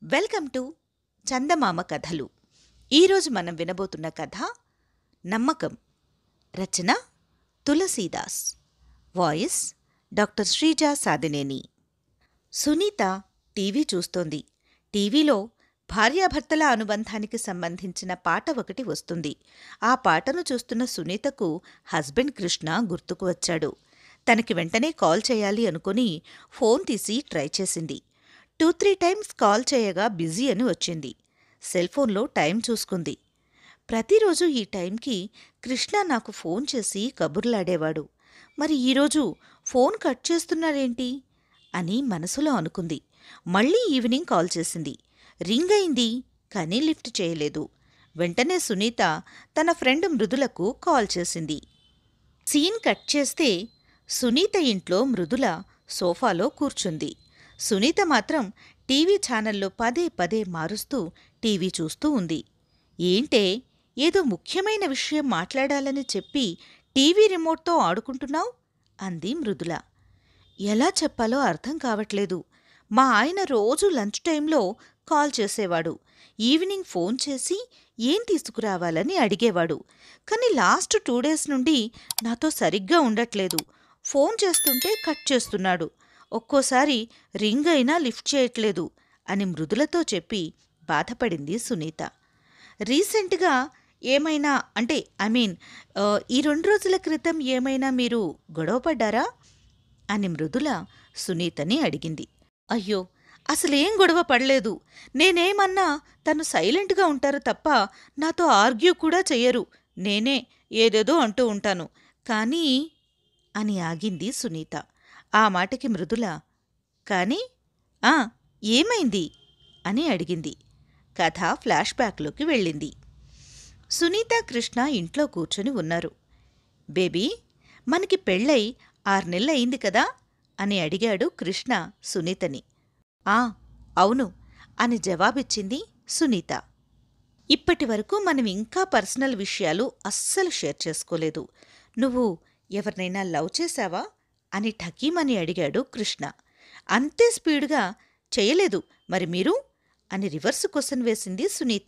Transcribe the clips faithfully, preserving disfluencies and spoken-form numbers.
Welcome to చందమామ కథలు. ఈరోజు మనం వినబోతున్న కథ నమ్మకం. రచన Tulsidas. Voice doctor Sreeja Sadineni. Sunitha TV చూస్తోంది. టీవీలో భార్యాభర్తల అనుబంధానికి సంబంధించిన పాట ఒకటి వస్తుంది. ఆ పాటను చూస్తున్న సునీతకు హస్బెండ్ కృష్ణ గుర్తుకు వచ్చాడు. తనకి వెంటనే కాల్ చేయాలి అనుకుని ఫోన్ తీసి ట్రై చేసింది. టూ త్రీ టైమ్స్ కాల్ చేయగా బిజీ అని వచ్చింది. సెల్ఫోన్లో టైం చూసుకుంది. ప్రతిరోజు ఈ టైంకి కృష్ణ నాకు ఫోన్ చేసి కబుర్లాడేవాడు. మరి ఈరోజు ఫోన్ కట్ చేస్తున్నారేంటి అని మనసులో అనుకుంది. మళ్లీ ఈవినింగ్ కాల్ చేసింది. రింగ్ అయింది, కానీ లిఫ్ట్ చేయలేదు. వెంటనే సునీత తన ఫ్రెండ్ మృదులకు కాల్ చేసింది. సీన్ కట్ చేస్తే సునీత ఇంట్లో మృదుల సోఫాలో కూర్చుంది. సునీత మాత్రం టీవీ ఛానల్లో పదే పదే మారుస్తూ టీవీ చూస్తూ ఉంది. ఏంటే, ఏదో ముఖ్యమైన విషయం మాట్లాడాలని చెప్పి టీవీ రిమోట్తో ఆడుకుంటున్నావు అంది మృదుల. ఎలా చెప్పాలో అర్థం కావట్లేదు. మా ఆయన రోజూ లంచ్ టైంలో కాల్ చేసేవాడు. ఈవినింగ్ ఫోన్ చేసి ఏం తీసుకురావాలని అడిగేవాడు. కానీ లాస్ట్ టూ డేస్ నుండి నాతో సరిగ్గా ఉండట్లేదు. ఫోన్ చేస్తుంటే కట్ చేస్తున్నాడు. ఒక్కోసారి రింగ్ అయినా లిఫ్ట్ చేయట్లేదు అని మృదులతో చెప్పి బాధపడింది సునీత. రీసెంట్గా ఏమైనా అంటే ఐ మీన్ ఈ రెండు రోజుల క్రితం ఏమైనా మీరు గొడవపడ్డారా అని మృదుల సునీతని అడిగింది. అయ్యో, అసలేం గొడవ పడలేదు. నేనేమన్నా తను సైలెంట్గా ఉంటారు తప్ప నాతో ఆర్గ్యూ కూడా చెయ్యరు. నేనే ఏదేదో అంటూ ఉంటాను కానీ అని ఆగింది సునీత. ఆ మాటకి మృదుల కాని ఆ ఏమైంది అని అడిగింది. కథ ఫ్లాష్ బ్యాక్లోకి వెళ్ళింది. సునీత కృష్ణ ఇంట్లో కూర్చొని ఉన్నారు. బేబీ, మనకి పెళ్ళై ఆరు నెలలయింది కదా అని అడిగాడు కృష్ణ సునీతని. ఆ అవును అని జవాబిచ్చింది సునీత. ఇప్పటివరకు మనం ఇంకా పర్సనల్ విషయాలు అస్సలు షేర్ చేసుకోలేదు. నువ్వు ఎవరినైనా లవ్ చేశావా అని ఠకీమని అడిగాడు కృష్ణ. అంతే స్పీడ్గా చేయలేదు, మరి మీరు అని రివర్సు క్వశ్చన్ వేసింది సునీత.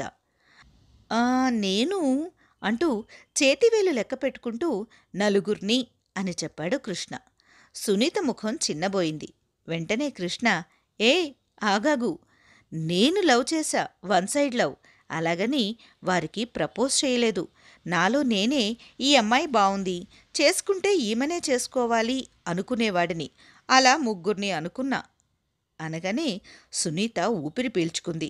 ఆ నేను అంటూ చేతివేలు లెక్క పెట్టుకుంటూ నలుగుర్ని అని చెప్పాడు కృష్ణ. సునీత ముఖం చిన్నబోయింది. వెంటనే కృష్ణ, ఏ ఆగాగు, నేను లవ్ చేశా, వన్ సైడ్ లవ్. అలాగని వారికి ప్రపోజ్ చేయలేదు. నాలో నేనే ఈ అమ్మాయి బావుంది, చేసుకుంటే ఈమెనే చేసుకోవాలి అనుకునేవాడిని. అలా ముగ్గుర్ని అనుకున్నా అనగానే సునీత ఊపిరి పీల్చుకుంది.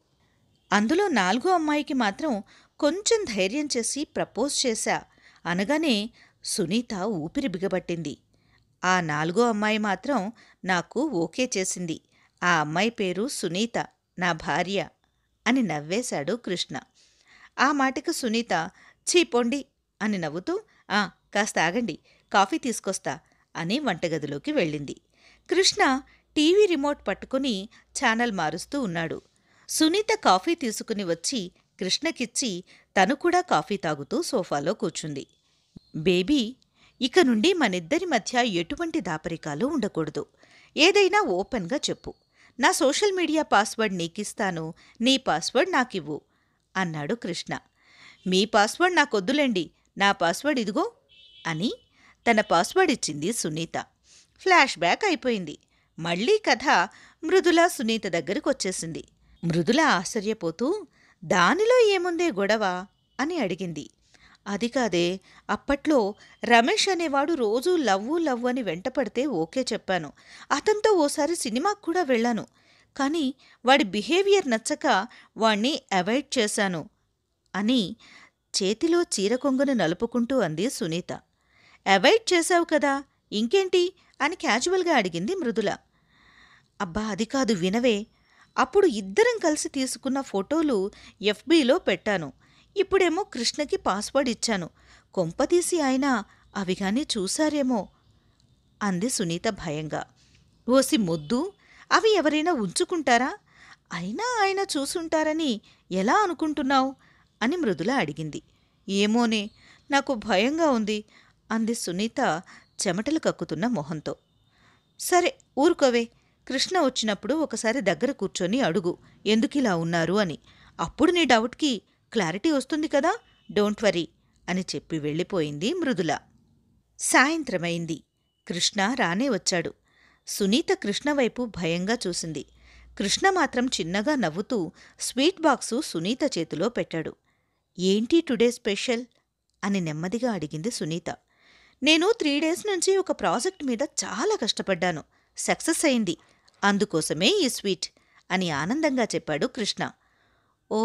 అందులో నాలుగో అమ్మాయికి మాత్రం కొంచెం ధైర్యం చేసి ప్రపోజ్ చేశా అనగానే సునీత ఊపిరి బిగబట్టింది. ఆ నాలుగో అమ్మాయి మాత్రం నాకు ఓకే చేసింది. ఆ అమ్మాయి పేరు సునీత, నా భార్య అని నవ్వేశాడు కృష్ణ. ఆ మాటకు సునీత చీపొండి అని నవ్వుతూ ఆ కాస్త ఆగండి, కాఫీ తీసుకొస్తా అని వంటగదిలోకి వెళ్ళింది. కృష్ణ టీవీ రిమోట్ పట్టుకుని ఛానల్ మారుస్తూ ఉన్నాడు. సునీత కాఫీ తీసుకుని వచ్చి కృష్ణకిచ్చి తను కూడా కాఫీ తాగుతూ సోఫాలో కూర్చుంది. బేబీ, ఇక నుండి మనిద్దరి మధ్య ఎటువంటి దాపరికాలు ఉండకూడదు. ఏదైనా ఓపెన్గా చెప్పు. నా సోషల్ మీడియా పాస్వర్డ్ నీకిస్తాను, నీ పాస్వర్డ్ నాకివ్వు అన్నాడు కృష్ణ. మీ పాస్వర్డ్ నాకొద్దులేండి, నా పాస్వర్డ్ ఇదిగో అని తన పాస్వర్డ్ ఇచ్చింది సునీత. ఫ్లాష్ బ్యాక్ అయిపోయింది. మళ్లీ కథ మృదుల సునీత దగ్గరకొచ్చేసింది. మృదుల ఆశ్చర్యపోతూ దానిలో ఏముందే గొడవ అని అడిగింది. అది కాదే, అప్పట్లో రమేష్ అనేవాడు రోజూ లవ్వు లవ్వు అని వెంటపడితే ఓకే చెప్పాను. అతనితో ఓసారి సినిమాకు కూడా వెళ్ళాను. కానీ వాడి బిహేవియర్ నచ్చక వాణ్ణి అవాయిడ్ చేశాను అని చేతిలో చీరకొంగును నలుపుకుంటూ అంది సునీత. అవాయిడ్ చేశావు కదా, ఇంకేంటి అని క్యాజువల్గా అడిగింది మృదుల. అబ్బా అది కాదు, వినవే. అప్పుడు ఇద్దరం కలిసి తీసుకున్న ఫోటోలు ఎఫ్బీలో పెట్టాను. ఇప్పుడేమో కృష్ణకి పాస్వర్డ్ ఇచ్చాను. కొంపతీసి ఆయన అవిగాని చూశారేమో అంది సునీత భయంగా. ఓసి మొద్దు, అవి ఎవరైనా ఉంచుకుంటారా? అయినా ఆయన చూసుంటారని ఎలా అనుకుంటున్నావు అని మృదుల అడిగింది. ఏమోనే, నాకు భయంగా ఉంది అంది సునీత చెమటలు కక్కుతున్న మొహంతో. సరే ఊరుకోవే, కృష్ణ వచ్చినప్పుడు ఒకసారి దగ్గర కూర్చొని అడుగు ఎందుకిలా ఉన్నారు అని. అప్పుడు నీ డౌట్కి క్లారిటీ వస్తుంది కదా, డోంట్ వరీ అని చెప్పి వెళ్ళిపోయింది మృదుల. సాయంత్రమైంది. కృష్ణ రానే వచ్చాడు. సునీత కృష్ణవైపు భయంగా చూసింది. కృష్ణ మాత్రం చిన్నగా నవ్వుతూ స్వీట్ బాక్సు సునీత చేతిలో పెట్టాడు. ఏంటి టుడే స్పెషల్ అని నెమ్మదిగా అడిగింది సునీత. నేను త్రీ డేస్ నుంచి ఒక ప్రాజెక్ట్ మీద చాలా కష్టపడ్డాను. సక్సెస్ అయింది. అందుకోసమే ఈ స్వీట్ అని ఆనందంగా చెప్పాడు కృష్ణ. ఓ,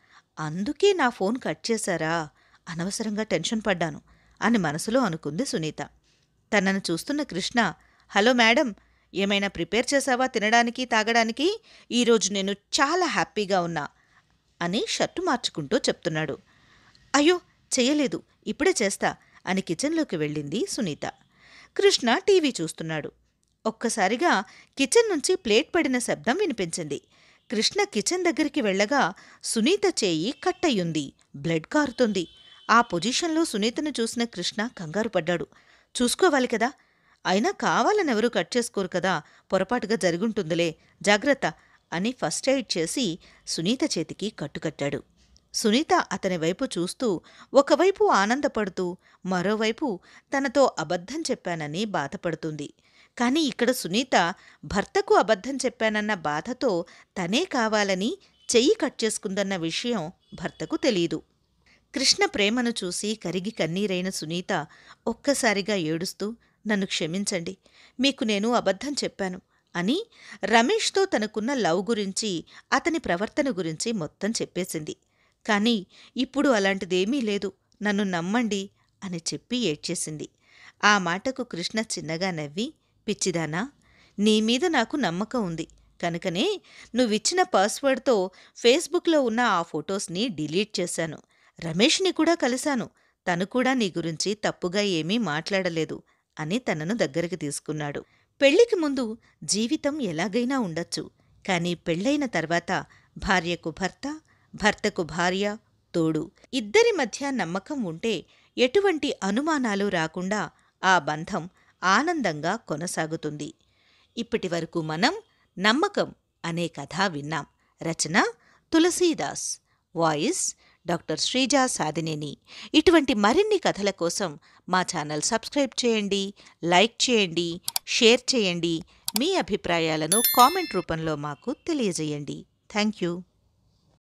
అందుకే నా ఫోన్ కట్ చేశారా? అనవసరంగా టెన్షన్ పడ్డాను అని మనసులో అనుకుంది సునీత. తనను చూస్తున్న కృష్ణ, హలో మేడం, ఏమైనా ప్రిపేర్ చేశావా తినడానికి తాగడానికి? ఈరోజు నేను చాలా హ్యాపీగా ఉన్నా అని షర్టు మార్చుకుంటూ చెప్తున్నాడు. అయ్యో చెయ్యలేదు, ఇప్పుడే చేస్తా అని కిచెన్లోకి వెళ్ళింది సునీత. కృష్ణ టీవీ చూస్తున్నాడు. ఒక్కసారిగా కిచెన్ నుంచి ప్లేట్ పడిన శబ్దం వినిపించింది. కృష్ణ కిచెన్ దగ్గరికి వెళ్ళగా సునీత చేయి కట్టయ్యుంది. బ్లడ్ కారుతుంది. ఆ పొజిషన్లో సునీతను చూసిన కృష్ణ కంగారు పడ్డాడు. చూసుకోవాలి కదా, అయినా కావాలనెవరూ కట్ చేసుకోరు కదా, పొరపాటుగా జరుగుంటుందిలే, జాగ్రత్త అని ఫస్ట్ ఎయిడ్ చేసి సునీత చేతికి కట్టుకట్టాడు. సునీత అతని వైపు చూస్తూ ఒకవైపు ఆనందపడుతూ మరోవైపు తనతో అబద్ధం చెప్పానని బాధపడుతుంది. కాని ఇక్కడ సునీత భర్తకు అబద్ధం చెప్పానన్న బాధతో తనే కావాలని చెయ్యి కట్ చేసుకుందన్న విషయం భర్తకు తెలీదు. కృష్ణ ప్రేమను చూసి కరిగి కన్నీరైన సునీత ఒక్కసారిగా ఏడుస్తూ, నన్ను క్షమించండి, మీకు నేను అబద్ధం చెప్పాను అని రమేష్తో తనకున్న లవ్ గురించి అతని ప్రవర్తన గురించి మొత్తం చెప్పేసింది. కాని ఇప్పుడు అలాంటిదేమీ లేదు, నన్ను నమ్మండి అని చెప్పి ఏడ్చేసింది. ఆ మాటకు కృష్ణ చిన్నగా నవ్వి, పిచ్చిదానా, నీమీద నాకు నమ్మకం ఉంది కనుకనే నువ్విచ్చిన పాస్వర్డ్తో ఫేస్బుక్లో ఉన్న ఆ ఫొటోస్ని డిలీట్ చేశాను. రమేష్ని కూడా కలిశాను, తను కూడా నీ గురించి తప్పుగా ఏమీ మాట్లాడలేదు అని తనను దగ్గరికి తీసుకున్నాడు. పెళ్లికి ముందు జీవితం ఎలాగైనా ఉండొచ్చు, కాని పెళ్లైన తర్వాత భార్యకు భర్త, భర్తకు భార్య తోడు, ఇద్దరి మధ్య నమ్మకం ఉంటే ఎటువంటి అనుమానాలు రాకుండా ఆ బంధం ఆనందంగా కొనసాగుతుంది. ఇప్పటివరకు మనం నమ్మకం అనే కథ విన్నాం. రచన తులసీదాస్, వాయిస్ డాక్టర్ శ్రీజా సాదినేని. ఇటువంటి మరిన్ని కథల కోసం మా ఛానల్ సబ్స్క్రైబ్ చేయండి, లైక్ చేయండి, షేర్ చేయండి. మీ అభిప్రాయాలను కామెంట్ రూపంలో మాకు తెలియజేయండి. Thank you.